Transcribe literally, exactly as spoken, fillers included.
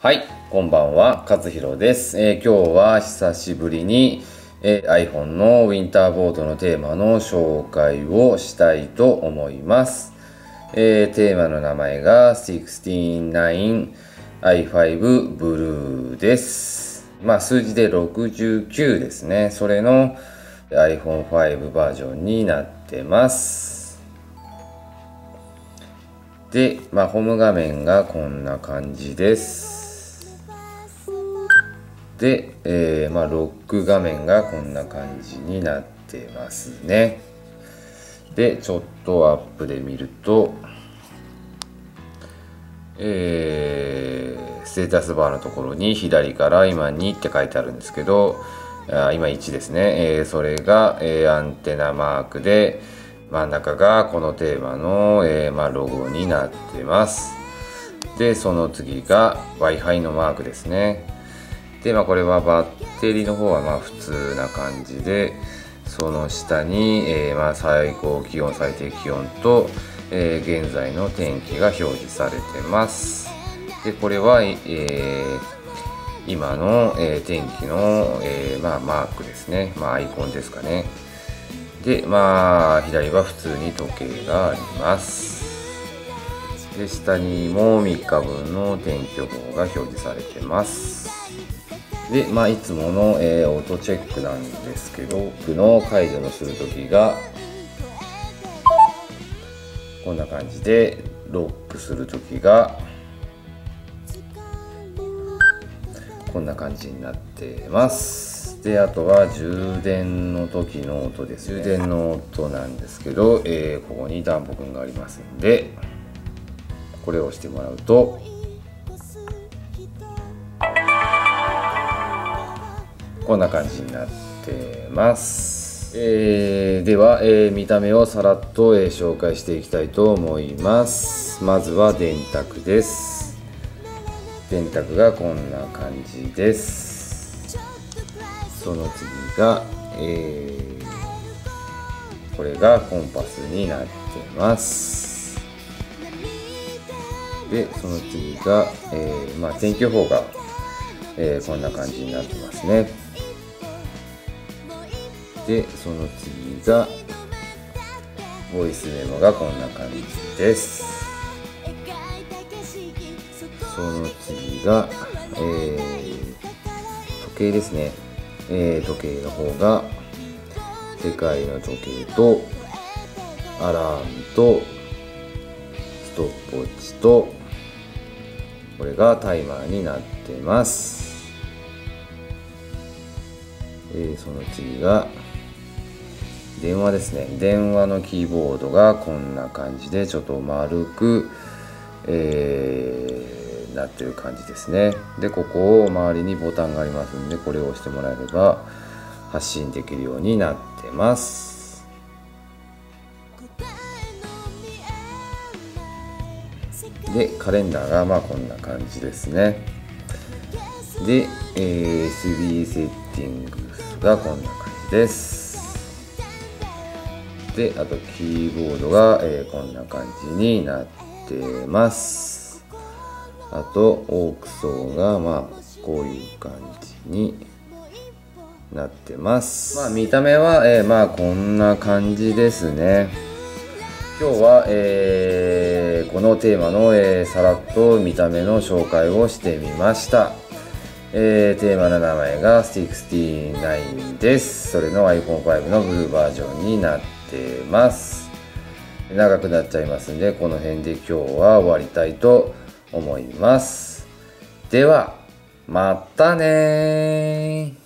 はい、こんばんは、勝弘です。えー今日は久しぶりに、えー iPhone のウィンターボードのテーマの紹介をしたいと思います。えーテーマの名前が ろくじゅうきゅう アイファイブ ブルーです。まあ数字でろくじゅうきゅうですね。それの アイフォンファイブ バージョンになってます。で、まあホーム画面がこんな感じです。で、えーまあ、ロック画面がこんな感じになってますね。で、ちょっとアップで見ると、えー、ステータスバーのところに左から今にって書いてあるんですけど、あ今いちですね。えーそれが、えーアンテナマークで、真ん中がこのテーマの、えーまあ、ロゴになってます。で、その次が Wi-Fi のマークですね。で、まあ、これはバッテリーの方はまあ普通な感じで、その下に、えーまあ最高気温、最低気温と、えー現在の天気が表示されてます。で、これは、えー今の、えー天気の、えーまあ、マークですね。まあ、アイコンですかね。で、まあ、左は普通に時計があります。で、下にもみっかぶんの天気予報が表示されてます。で、まあ、いつもの、えーオートチェックなんですけど、僕の解除のするときが、こんな感じで、ロックするときが、こんな感じになってます。で、あとは充電の時の音ですね。充電の音なんですけど、えーここに暖房くんがありますんで、これを押してもらうと、こんな感じになってます。えーでは、えー見た目をさらっと、えー紹介していきたいと思います。まずは電卓です。電卓がこんな感じです。その次が、えーこれがコンパスになってます。で、その次が、えーまあ、天気予報が、えーこんな感じになってますね。で、その次が、ボイスメモがこんな感じです。その次が、えー時計ですね。えー時計の方が、世界の時計と、アラームと、ストップウォッチと、これがタイマーになってます。えーその次が、電話ですね。電話のキーボードがこんな感じでちょっと丸く、えーなってる感じですね。で、ここを周りにボタンがありますので、これを押してもらえれば発信できるようになってます。で、カレンダーがまあこんな感じですね。で、えーエスビー セッティングスがこんな感じです。で、あとキーボードが、えーこんな感じになってます。あと、オーク層が、まあ、こういう感じになってます。まあ、見た目は、えーまあ、こんな感じですね。今日は、えーこのテーマの、えーさらっと見た目の紹介をしてみました。えーテーマの名前がろくじゅうきゅうです。それの アイフォンファイブ のブルーバージョンになってます。長くなっちゃいますんで、この辺で今日は終わりたいと思います。では、またねー。